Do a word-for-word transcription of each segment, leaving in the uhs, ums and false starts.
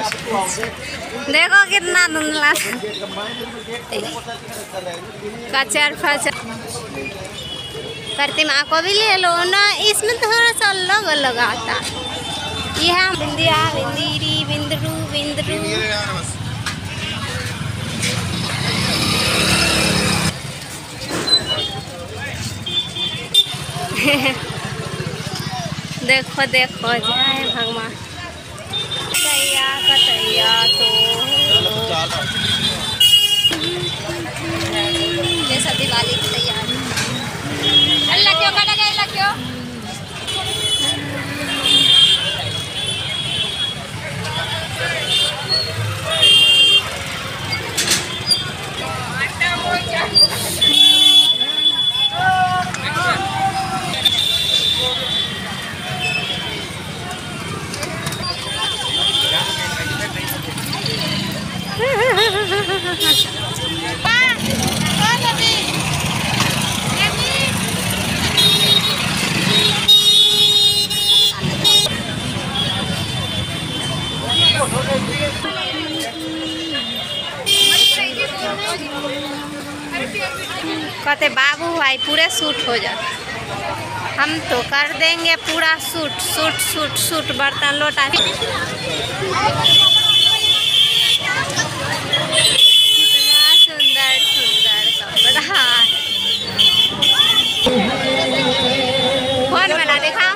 देखो कितना धुंधला कचर फचर। प्रतिमा को भी ले लो ना, इसमें थोड़ा सा अलग अलग आता। यह बिंदिया बिंदीरी बिंदरू बिंदरू। देखो देखो जय भगवान। कटैया कटैया तो जैसा दिवाली की तैयारी। अल्लाह क्यों कटा गया, अल्लाह क्यों? कहते बाबू भाई पूरे सूट हो जाए। हम तो कर देंगे पूरा सूट सूट सूट सूट। बर्तन लोटा कितना सुंदर सुंदर कपड़ा। कौन बना देखा?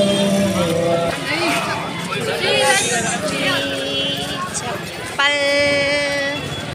चप्पल